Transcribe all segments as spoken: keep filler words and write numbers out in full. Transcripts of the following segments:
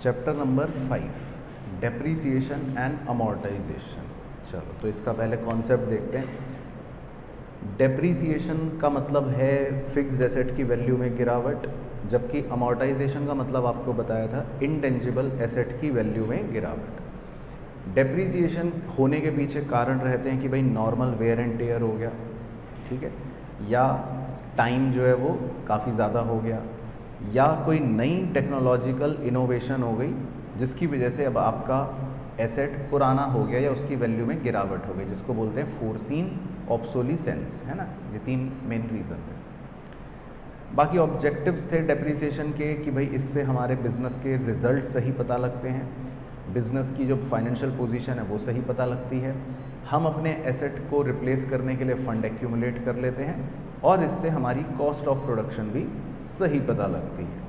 Chapter number five, depreciation and amortization. चलो तो इसका पहले कॉन्सेप्ट देखते हैं। डेप्रीसिएशन का मतलब है फिक्स्ड एसेट की वैल्यू में गिरावट, जबकि अमोर्टाइजेशन का मतलब आपको बताया था इंटेंजिबल एसेट की वैल्यू में गिरावट। डेप्रीसिएशन होने के पीछे कारण रहते हैं कि भाई नॉर्मल वेयर एंड टेयर हो गया, ठीक है, या टाइम जो है वो काफ़ी ज़्यादा हो गया, या कोई नई टेक्नोलॉजिकल इनोवेशन हो गई जिसकी वजह से अब आपका एसेट पुराना हो गया या उसकी वैल्यू में गिरावट हो गई, जिसको बोलते हैं फोरसीन ऑब्सोलीसेंस, है ना। ये तीन मेन रीज़न थे। बाकी ऑब्जेक्टिव्स थे डेप्रीसिएशन के कि भाई इससे हमारे बिजनेस के रिजल्ट सही पता लगते हैं, बिजनेस की जो फाइनेंशियल पोजीशन है वो सही पता लगती है, हम अपने एसेट को रिप्लेस करने के लिए फंड एक्यूमुलेट कर लेते हैं और इससे हमारी कॉस्ट ऑफ प्रोडक्शन भी सही पता लगती है।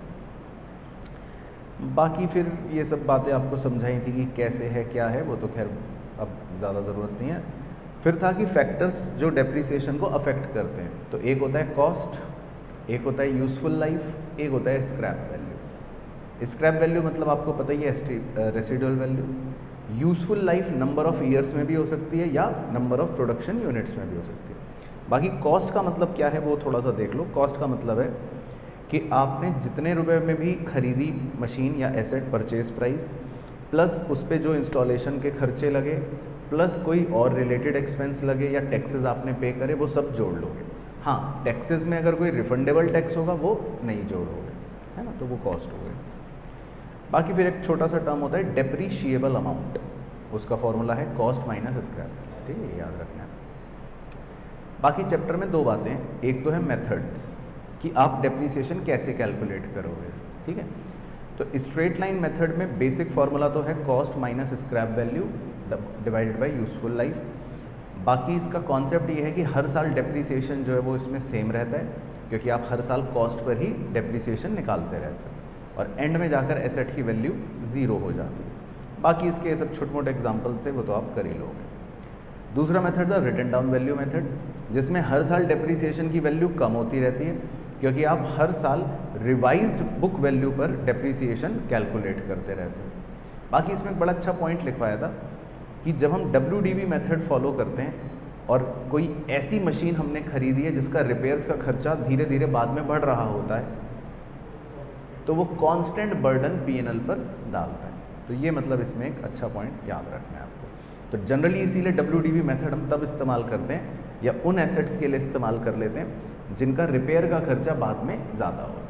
बाकी फिर ये सब बातें आपको समझाई थी कि कैसे है क्या है, वो तो खैर अब ज़्यादा ज़रूरत नहीं है। फिर था कि फैक्टर्स जो डेप्रीसिएशन को अफेक्ट करते हैं, तो एक होता है कॉस्ट, एक होता है यूज़फुल लाइफ, एक होता है स्क्रैप वैल्यू। स्क्रैप वैल्यू मतलब आपको पता ही है residual value. Useful life number of years में भी हो सकती है या नंबर ऑफ़ प्रोडक्शन यूनिट्स में भी हो सकती है। बाकी कॉस्ट का मतलब क्या है वो थोड़ा सा देख लो। कॉस्ट का मतलब है कि आपने जितने रुपए में भी खरीदी मशीन या एसेट, परचेज प्राइस प्लस उस पर जो इंस्टॉलेशन के खर्चे लगे प्लस कोई और रिलेटेड एक्सपेंस लगे या टैक्सेस आपने पे करे, वो सब जोड़ लोगे। हाँ, टैक्सेस में अगर कोई रिफंडेबल टैक्स होगा वो नहीं जोड़ोगे, है ना, तो वो कॉस्ट हो गई। बाकी फिर एक छोटा सा टर्म होता है डेप्रीशिएबल अमाउंट, उसका फॉर्मूला है कॉस्ट माइनस स्क्रैप, ठीक है, ये याद रखना है। बाकी चैप्टर में दो बातें, एक तो है मेथड्स कि आप डेप्रीसिएशन कैसे कैलकुलेट करोगे, ठीक है। तो स्ट्रेट लाइन मेथड में बेसिक फार्मूला तो है cost minus scrap value divided by useful life. बाकी इसका कॉन्सेप्ट ये है कि हर साल डेप्रीसिएशन जो है वो इसमें सेम रहता है, क्योंकि आप हर साल कॉस्ट पर ही डेप्रीसिएशन निकालते रहते हो और एंड में जाकर एसेट की वैल्यू ज़ीरो हो जाती है। बाकी इसके सब छोटे मोटे एग्जाम्पल्स थे, वो तो आप कर ही लोगे। दूसरा मेथड था रिटन डाउन वैल्यू मेथड, जिसमें हर साल डेप्रीसिएशन की वैल्यू कम होती रहती है, क्योंकि आप हर साल रिवाइज्ड बुक वैल्यू पर डेप्रीसिएशन कैलकुलेट करते रहते हो। बाकी इसमें एक बड़ा अच्छा पॉइंट लिखवाया था कि जब हम W D V method follow करते हैं और कोई ऐसी मशीन हमने खरीदी है जिसका रिपेयर्स का खर्चा धीरे धीरे बाद में बढ़ रहा होता है, तो वो constant burden P N L पर डालता है। तो ये मतलब इसमें एक अच्छा पॉइंट याद रखना है आपको। तो जनरली इसीलिए डब्ल्यू डी वी मेथड हम तब इस्तेमाल करते हैं या उन एसेट्स के लिए इस्तेमाल कर लेते हैं जिनका रिपेयर का खर्चा बाद में ज़्यादा होता है।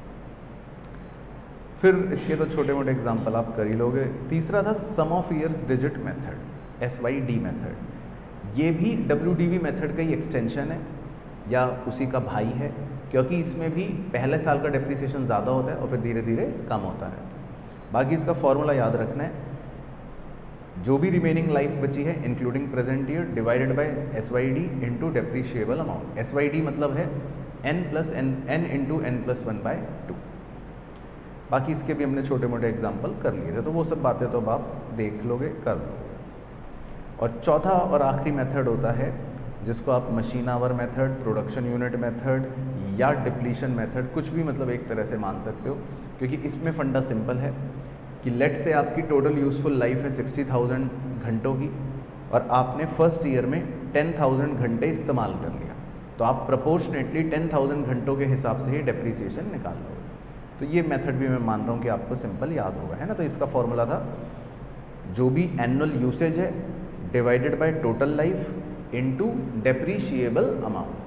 फिर इसके तो छोटे मोटे एग्जांपल आप कर ही लोगे। तीसरा था sum of years digit method, S Y D method. ये भी डब्ल्यू डी वी मेथड का ही एक्सटेंशन है या उसी का भाई है, क्योंकि इसमें भी पहले साल का डेप्रीसिएशन ज़्यादा होता है और फिर धीरे धीरे कम होता रहता है। बाकी इसका फॉर्मूला याद रखना है, जो भी रिमेनिंग लाइफ बची है including present year divided by S Y D into depreciable amount. S Y D मतलब है N plus N N into N plus one by two. बाकी इसके भी हमने छोटे मोटे एग्जाम्पल कर लिए थे, तो वो सब बातें तो अब आप देख लोगे, कर लोगे। और चौथा और आखिरी मेथड होता है जिसको आप machine hour method, production unit method या डिप्लीशन मेथड, कुछ भी मतलब एक तरह से मान सकते हो, क्योंकि इसमें फंडा सिंपल है कि लेट से आपकी टोटल यूज़फुल लाइफ है सिक्सटी थाउजेंड घंटों की और आपने फर्स्ट ईयर में टेन थाउजेंड घंटे इस्तेमाल कर लिया, तो आप प्रपोर्शनेटली टेन थाउजेंड घंटों के हिसाब से ही डेप्रीसिएशन निकाल लोगे। तो ये मेथड भी मैं मान रहा हूँ कि आपको सिंपल याद होगा, है ना। तो इसका फॉर्मूला था जो भी एनुअल यूसेज है divided by total life into depreciable amount.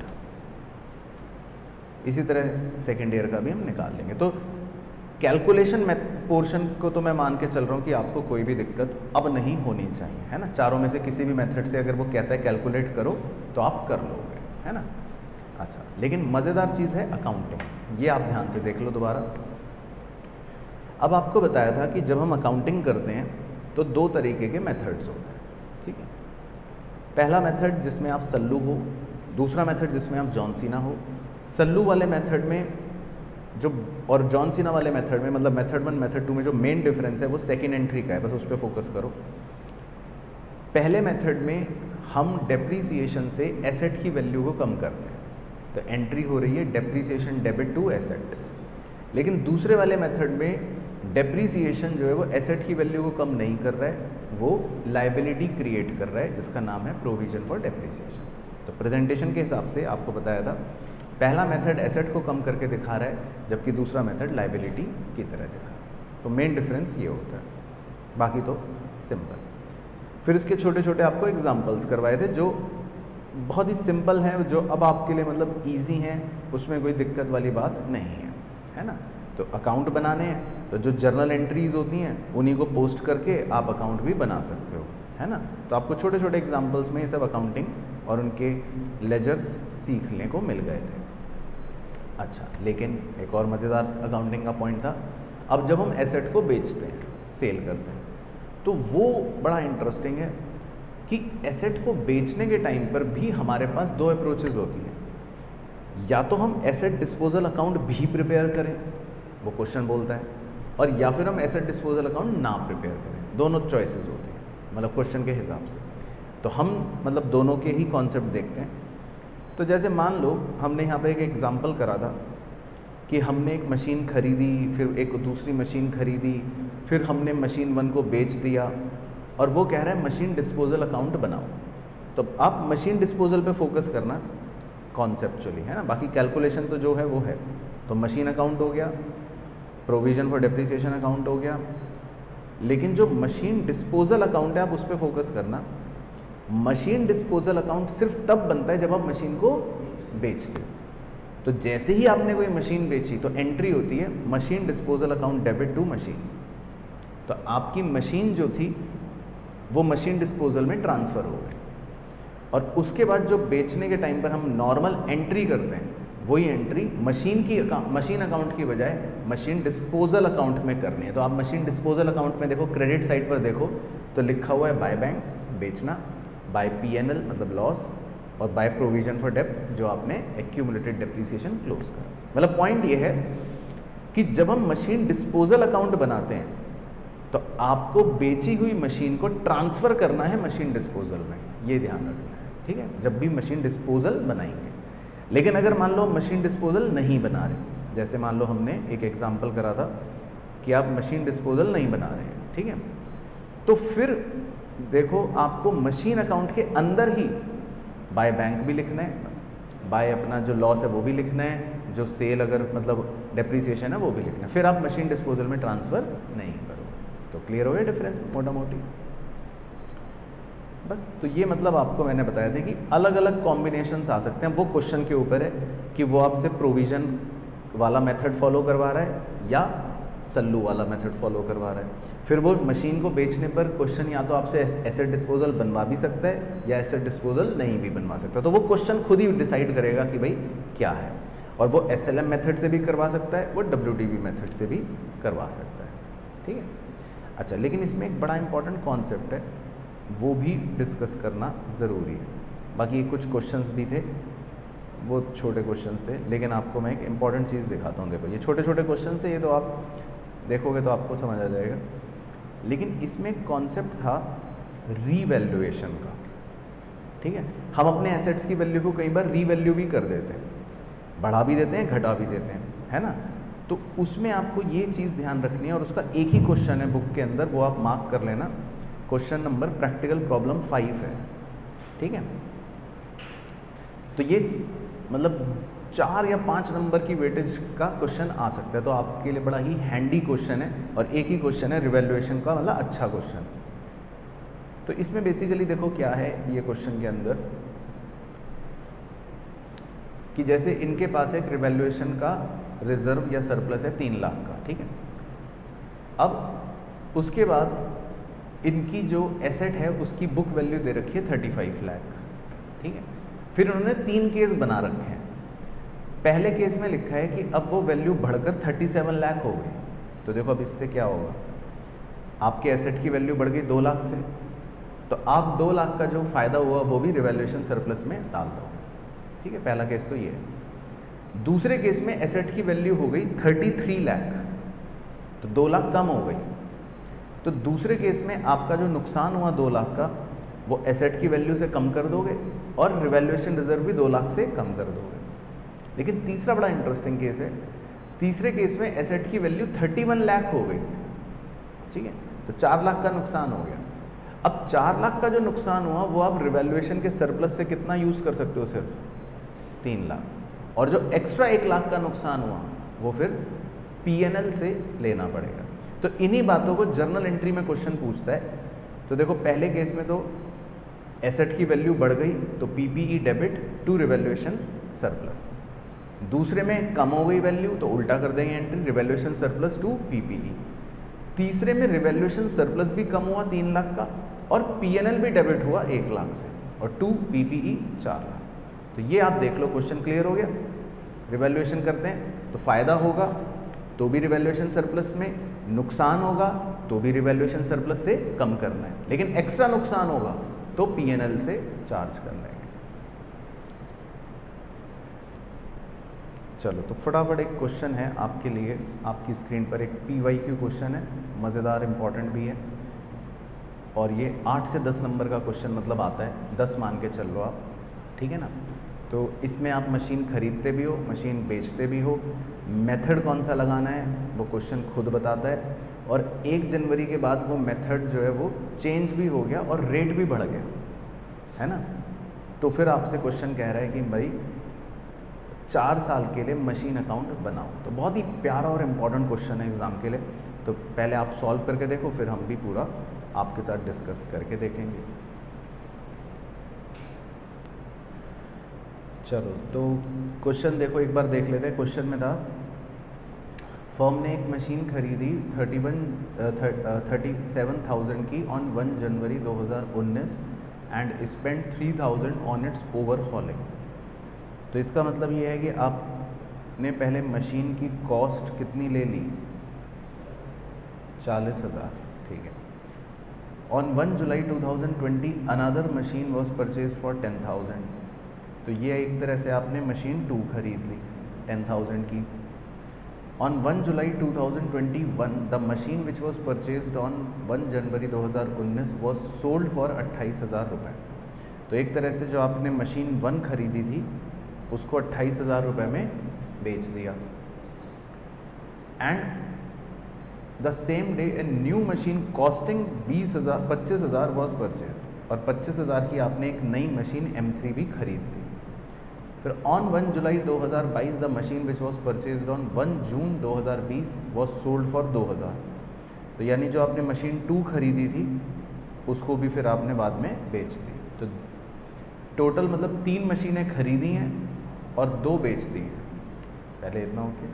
इसी तरह सेकेंड ईयर का भी हम निकाल लेंगे। तो कैलकुलेशन पोर्शन को तो मैं मान के चल रहा हूँ कि आपको कोई भी दिक्कत अब नहीं होनी चाहिए, है ना। चारों में से किसी भी मेथड से अगर वो कहता है कैलकुलेट करो तो आप कर लोगे, है ना। अच्छा, लेकिन मज़ेदार चीज़ है अकाउंटिंग, ये आप ध्यान से देख लो दोबारा। अब आपको बताया था कि जब हम अकाउंटिंग करते हैं तो दो तरीके के मेथड्स होते हैं, ठीक है। पहला मेथड जिसमें आप सल्लू हो, दूसरा मेथड जिसमें आप जॉन सीना हो। सल्लू वाले मेथड में जो और जॉन सीना वाले मेथड में, मतलब मेथड वन मेथड टू में जो मेन डिफरेंस है वो सेकेंड एंट्री का है, बस उस पर फोकस करो। पहले मेथड में हम डेप्रीसिएशन से एसेट की वैल्यू को कम करते हैं, तो एंट्री हो रही है डेप्रीसिएशन डेबिट टू एसेट। लेकिन दूसरे वाले मेथड में डेप्रीसिएशन जो है वो एसेट की वैल्यू को कम नहीं कर रहा है, वो लाइबिलिटी क्रिएट कर रहा है जिसका नाम है प्रोविजन फॉर डेप्रीसिएशन। तो प्रेजेंटेशन के हिसाब से आपको बताया था पहला मेथड एसेट को कम करके दिखा रहा है जबकि दूसरा मेथड लाइबिलिटी की तरह दिखा रहा है। तो मेन डिफरेंस ये होता है, बाकी तो सिंपल। फिर इसके छोटे छोटे आपको एग्जांपल्स करवाए थे जो बहुत ही सिंपल हैं, जो अब आपके लिए मतलब इजी हैं, उसमें कोई दिक्कत वाली बात नहीं है, है ना। तो अकाउंट बनाने हैं तो जो जर्नल एंट्रीज होती हैं उन्हीं को पोस्ट करके आप अकाउंट भी बना सकते हो, है ना। तो आपको छोटे छोटे एग्जांपल्स में ये सब अकाउंटिंग और उनके लेजर्स सीखने को मिल गए थे। अच्छा, लेकिन एक और मज़ेदार अकाउंटिंग का पॉइंट था, अब जब हम एसेट को बेचते हैं, सेल करते हैं, तो वो बड़ा इंटरेस्टिंग है कि एसेट को बेचने के टाइम पर भी हमारे पास दो अप्रोचेस होती हैं। या तो हम एसेट डिस्पोजल अकाउंट भी प्रिपेयर करें, वो क्वेश्चन बोलता है, और या फिर हम एसेट डिस्पोजल अकाउंट ना प्रिपेयर करें। दोनों चॉइसेस होती हैं, मतलब क्वेश्चन के हिसाब से। तो हम मतलब दोनों के ही कॉन्सेप्ट देखते हैं। तो जैसे मान लो हमने यहाँ पे एक एग्जांपल करा था कि हमने एक मशीन खरीदी, फिर एक दूसरी मशीन खरीदी, फिर हमने मशीन वन को बेच दिया, और वो कह रहा है मशीन डिस्पोजल अकाउंट बनाओ। तो आप मशीन डिस्पोजल पे फोकस करना कॉन्सेप्चुअली, है ना। बाकी कैलकुलेशन तो जो है वो है। तो मशीन अकाउंट हो गया, प्रोविजन फॉर डेप्रिसिएशन अकाउंट हो गया, लेकिन जो मशीन डिस्पोजल अकाउंट है आप उस पर फोकस करना। मशीन डिस्पोजल अकाउंट सिर्फ तब बनता है जब आप मशीन को बेचते हो। तो जैसे ही आपने कोई मशीन बेची तो एंट्री होती है machine disposal account debit to machine. तो आपकी मशीन जो थी वो मशीन डिस्पोजल में ट्रांसफ़र हो गई, और उसके बाद जो बेचने के टाइम पर हम नॉर्मल एंट्री करते हैं वही एंट्री मशीन की अकाउंट मशीन अकाउंट की बजाय मशीन डिस्पोजल अकाउंट में करनी है। तो आप मशीन डिस्पोजल अकाउंट में देखो, क्रेडिट साइड पर देखो तो लिखा हुआ है बाय बैंक बेचना, बाय पीएनएल मतलब लॉस, और बाय प्रोविजन फॉर डेप्ट जो आपने एक्यूमुलेटेड डेप्रिसिएशन क्लोज करा। मतलब पॉइंट ये है कि जब हम मशीन डिस्पोजल अकाउंट बनाते हैं तो आपको बेची हुई मशीन को ट्रांसफ़र करना है मशीन डिस्पोजल में, ये ध्यान रखना है, ठीक है, जब भी मशीन डिस्पोजल बनाएंगे। लेकिन अगर मान लो मशीन डिस्पोजल नहीं बना रहे, जैसे मान लो हमने एक एग्जांपल करा था कि आप मशीन डिस्पोजल नहीं बना रहे हैं, ठीक है, तो फिर देखो आपको मशीन अकाउंट के अंदर ही बाय बैंक भी लिखना है, बाय अपना जो लॉस है वो भी लिखना है, जो सेल अगर मतलब डेप्रिसिएशन है वो भी लिखना है, फिर आप मशीन डिस्पोजल में ट्रांसफ़र नहीं करोगे। तो क्लियर हो गया डिफरेंस मोटा मोटी। बस तो ये मतलब आपको मैंने बताया था कि अलग अलग कॉम्बिनेशंस आ सकते हैं, वो क्वेश्चन के ऊपर है कि वो आपसे प्रोविज़न वाला मेथड फॉलो करवा रहा है या सल्लू वाला मेथड फॉलो करवा रहा है। फिर वो मशीन को बेचने पर क्वेश्चन या तो आपसे एसेट डिस्पोजल बनवा भी सकता है या एसेट डिस्पोजल नहीं भी बनवा सकता। तो वो क्वेश्चन खुद ही डिसाइड करेगा कि भाई क्या है, और वो एस एल एम मेथड से भी करवा सकता है, वो डब्ल्यू टी बी मेथड से भी करवा सकता है, ठीक है। अच्छा, लेकिन इसमें एक बड़ा इंपॉर्टेंट कॉन्सेप्ट है, वो भी डिस्कस करना ज़रूरी है। बाकी कुछ क्वेश्चंस भी थे, वो छोटे क्वेश्चंस थे, लेकिन आपको मैं एक इम्पॉर्टेंट चीज़ दिखाता हूँ। देखो ये छोटे छोटे क्वेश्चंस थे, ये तो आप देखोगे तो आपको समझ आ जाएगा। लेकिन इसमें कॉन्सेप्ट था रीवैल्यूएशन का, ठीक है। हम अपने एसेट्स की वैल्यू को कई बार रीवैल्यू भी कर देते हैं, बढ़ा भी देते हैं, घटा भी देते हैं, है ना। तो उसमें आपको ये चीज़ ध्यान रखनी है, और उसका एक ही क्वेश्चन है बुक के अंदर, वो आप मार्क कर लेना। Question number practical problem five है, ठीक है। तो ये मतलब चार या पाँच नंबर की वेटेज का क्वेश्चन आ सकता है, तो आपके लिए बड़ा ही हैंडी क्वेश्चन है, और एक ही क्वेश्चन है रिवैल्यूएशन का, मतलब अच्छा क्वेश्चन। तो इसमें बेसिकली देखो क्या है ये क्वेश्चन के अंदर, कि जैसे इनके पास एक रिवैल्यूएशन का रिजर्व या सरप्लस है तीन लाख का, ठीक है। अब उसके बाद इनकी जो एसेट है उसकी बुक वैल्यू दे रखी है थर्टी फाइव लाख, ठीक है। फिर उन्होंने तीन केस बना रखे हैं। पहले केस में लिखा है कि अब वो वैल्यू बढ़कर थर्टी सेवन लाख हो गई। तो देखो अब इससे क्या होगा, आपके एसेट की वैल्यू बढ़ गई दो लाख से, तो आप दो लाख का जो फ़ायदा हुआ वो भी रिवैल्यूएशन सरप्लस में डाल दो, ठीक है। पहला केस तो ये है। दूसरे केस में एसेट की वैल्यू हो गई थर्टी थ्री लाख, तो दो लाख कम हो गई। तो दूसरे केस में आपका जो नुकसान हुआ दो लाख का, वो एसेट की वैल्यू से कम कर दोगे और रिवैल्यूएशन रिजर्व भी दो लाख से कम कर दोगे। लेकिन तीसरा बड़ा इंटरेस्टिंग केस है, तीसरे केस में एसेट की वैल्यू थर्टी वन लाख हो गई, ठीक है, तो चार लाख का नुकसान हो गया। अब चार लाख का जो नुकसान हुआ वो आप रिवैल्यूएशन के सरप्लस से कितना यूज़ कर सकते हो, सिर्फ तीन लाख, और जो एक्स्ट्रा एक लाख का नुकसान हुआ वो फिर पीएनएल से लेना पड़ेगा। तो इन्हीं बातों को जर्नल एंट्री में क्वेश्चन पूछता है। तो देखो पहले केस में तो एसेट की वैल्यू बढ़ गई तो PPE debit to revaluation surplus, दूसरे में कम हो गई वैल्यू तो उल्टा कर देंगे entry, revaluation surplus to PPE, तीसरे में रिवैल्यूएशन सरप्लस भी कम हुआ तीन लाख का और पीएनएल भी डेबिट हुआ एक लाख से और टू पीपीई चार लाख। तो ये आप देख लो क्वेश्चन क्लियर हो गया। रिवैल्यूएशन करते हैं तो फायदा होगा तो भी रिवैल्यूएशन सरप्लस में, नुकसान होगा तो भी रिवैल्यूएशन सरप्लस से कम करना है, लेकिन एक्स्ट्रा नुकसान होगा तो पीएनएल से चार्ज करना है। चलो तो फटाफट एक क्वेश्चन है आपके लिए, आपकी स्क्रीन पर एक पीवाईक्यू क्वेश्चन है, मज़ेदार इंपॉर्टेंट भी है, और ये आठ से दस नंबर का क्वेश्चन मतलब आता है, दस मान के चल लो आप, ठीक है ना। तो इसमें आप मशीन खरीदते भी हो, मशीन बेचते भी हो, मेथड कौन सा लगाना है वो क्वेश्चन खुद बताता है, और एक जनवरी के बाद वो मेथड जो है वो चेंज भी हो गया और रेट भी बढ़ गया, है ना। तो फिर आपसे क्वेश्चन कह रहा है कि भाई चार साल के लिए मशीन अकाउंट बनाओ। तो बहुत ही प्यारा और इम्पॉर्टेंट क्वेश्चन है एग्ज़ाम के लिए। तो पहले आप सॉल्व करके देखो, फिर हम भी पूरा आपके साथ डिस्कस करके देखेंगे। चलो तो क्वेश्चन देखो, एक बार देख लेते हैं। क्वेश्चन में था फर्म ने एक मशीन खरीदी thirty one thirty seven thousand की ऑन वन जनवरी दो हज़ार उन्नीस and spend three thousand on its overhauling. तो इसका मतलब ये है कि आपने पहले मशीन की कॉस्ट कितनी ले ली, चालीस हज़ार, ठीक है। On one July two thousand twenty another machine was purchase for ten thousand. तो ये एक तरह से आपने मशीन टू खरीद ली टेन थाउजेंड की। On one July two thousand twenty one the machine which was purchased on one जनवरी दो हज़ार उन्नीस वॉज सोल्ड फॉर अट्ठाईस हज़ार रुपये। तो एक तरह से जो आपने मशीन वन खरीदी थी उसको अट्ठाईस हज़ार रुपये में बेच दिया। And the same day a new machine costing बीस हज़ार पच्चीस हज़ार वॉज परचेज, और पच्चीस हज़ार की आपने एक नई मशीन एम थ्री भी खरीद ली। फिर ऑन वन जुलाई दो हज़ार बाईस the machine which was purchase on one June दो हज़ार बीस वॉज सोल्ड फॉर दो हज़ार। तो यानी जो आपने मशीन टू खरीदी थी उसको भी फिर आपने बाद में बेच दी। तो टोटल मतलब तीन मशीनें खरीदी हैं और दो बेच दी हैं। पहले इतना okay.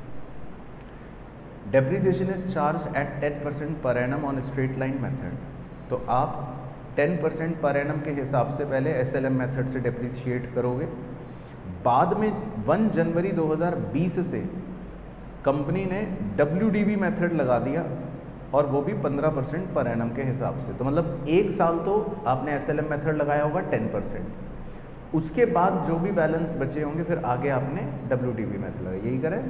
Depreciation is charge at ten percent per annum on straight line method. तो आप टेन परसेंट पर एनम के हिसाब से पहले एस एल एम मेथड से डेप्रिशिएट करोगे, बाद में वन जनवरी दो हज़ार बीस से कंपनी ने डब्ल्यू डी बी मेथड लगा दिया और वो भी पंद्रह परसेंट पर एनम के हिसाब से। तो मतलब एक साल तो आपने एस एल एम मेथड लगाया होगा टेन परसेंट, उसके बाद जो भी बैलेंस बचे होंगे फिर आगे आपने डब्ल्यू डी बी मेथड लगाया। यही करें।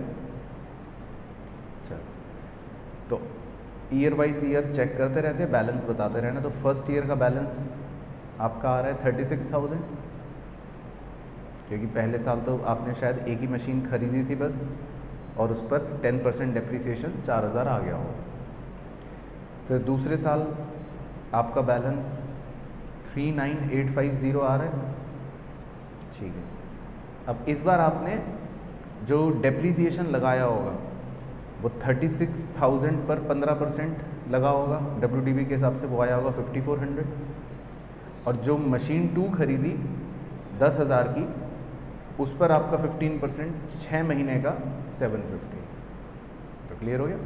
चलो तो ईयर वाइज ईयर चेक करते रहते हैं, बैलेंस बताते रहना। तो फर्स्ट ईयर का बैलेंस आपका आ रहा है थर्टी सिक्स थाउजेंड, क्योंकि पहले साल तो आपने शायद एक ही मशीन खरीदी थी बस, और उस पर टेन परसेंट डेप्रिसिएशन चार हज़ार आ गया होगा। फिर दूसरे साल आपका balance three nine eight five zero आ रहा है, ठीक है। अब इस बार आपने जो डेप्रिसिएशन लगाया होगा वो थर्टी सिक्स थाउजेंड पर पंद्रह परसेंट लगा होगा, डब्ल्यू डी बी के हिसाब से वो आया होगा फिफ्टी फोर हंड्रेड, और जो मशीन टू खरीदी दस हज़ार की उस पर आपका फिफ्टीन परसेंट छः महीने का सेवन फिफ्टी। तो क्लियर हो गया।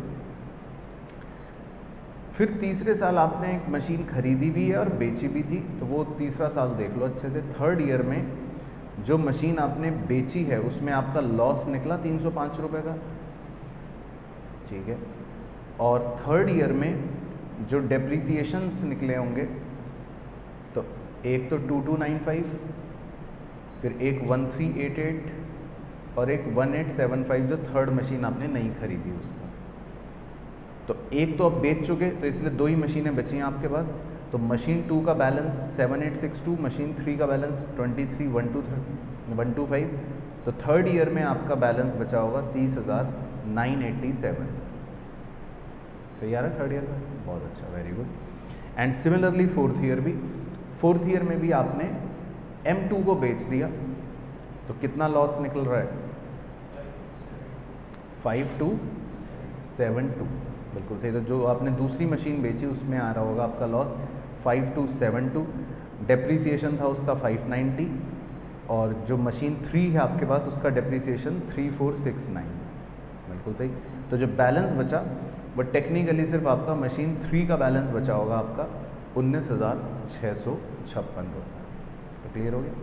फिर तीसरे साल आपने एक मशीन खरीदी भी है और बेची भी थी, तो वो तीसरा साल देख लो अच्छे से। थर्ड ईयर में जो मशीन आपने बेची है उसमें आपका लॉस निकला तीन सौ पाँच रुपये का, ठीक है। और थर्ड ईयर में जो डेप्रिसिएशंस निकले होंगे तो एक तो टू टू नाइन फाइव, फिर एक वन थ्री एट एट और एक वन एट सेवन फाइव जो थर्ड मशीन आपने नहीं खरीदी उसका। तो एक तो आप बेच चुके, तो इसलिए दो ही मशीनें बची हैं आपके पास। तो मशीन टू का balance seven eight six two, machine three का balance twenty three one two one two five. तो थर्ड ईयर में आपका बैलेंस बचा होगा तीस हज़ार नाइन एट्टी सेवन। सही आ रहा है थर्ड ईयर में? बहुत अच्छा, very good. And similarly fourth year भी, फोर्थ ईयर में भी आपने एम टू को बेच दिया तो कितना लॉस निकल रहा है? फाइव टू सेवन टू, बिल्कुल सही। तो जो आपने दूसरी मशीन बेची उसमें आ रहा होगा आपका loss five two seven two, depreciation था उसका फाइव नाइन्टी, और जो मशीन थ्री है आपके पास उसका depreciation three four six nine, बिल्कुल सही। तो जो बैलेंस बचा वो टेक्निकली सिर्फ आपका मशीन थ्री का बैलेंस बचा होगा आपका उन्नीस हज़ार छः सौ छप्पन रुपये। तो क्लियर हो गया?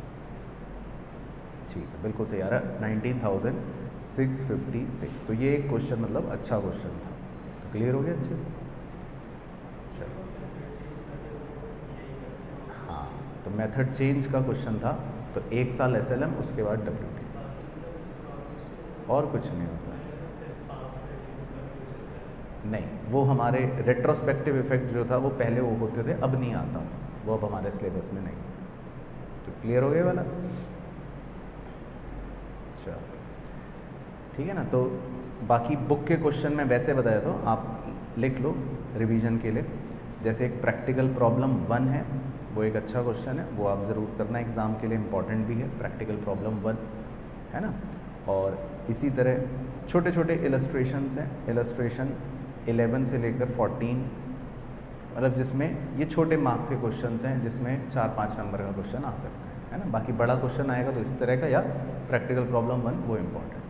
ठीक है, बिल्कुल सही आ रहा है, nineteen thousand six fifty six. तो ये एक क्वेश्चन मतलब अच्छा क्वेश्चन था। तो क्लियर हो गया अच्छे से? चलो, हाँ, तो मेथड चेंज का क्वेश्चन था। तो एक साल एस एल एम, उसके बाद डब्ल्यू टी, और कुछ नहीं होता। नहीं, वो हमारे रेट्रोस्पेक्टिव इफेक्ट जो था वो पहले वो होते थे, अब नहीं आता, वो अब हमारे सिलेबस में नहीं। तो क्लियर हो गया वाला? अच्छा, ठीक है ना। तो बाकी बुक के क्वेश्चन में वैसे बताया तो आप लिख लो रिवीजन के लिए। जैसे एक प्रैक्टिकल प्रॉब्लम वन है, वो एक अच्छा क्वेश्चन है, वो आप ज़रूर करना एग्ज़ाम के लिए, इम्पॉर्टेंट भी है प्रैक्टिकल प्रॉब्लम वन, है ना। और इसी तरह छोटे छोटे इलस्ट्रेशंस हैं, इलस्ट्रेशन इलेवन से लेकर फोर्टीन, मतलब जिसमें ये छोटे मार्क्स के क्वेश्चंस हैं, जिसमें चार पाँच नंबर का क्वेश्चन आ सकता है, है ना। बाकी बड़ा क्वेश्चन आएगा तो इस तरह का, या प्रैक्टिकल प्रॉब्लम वन वो इम्पॉर्टेंट।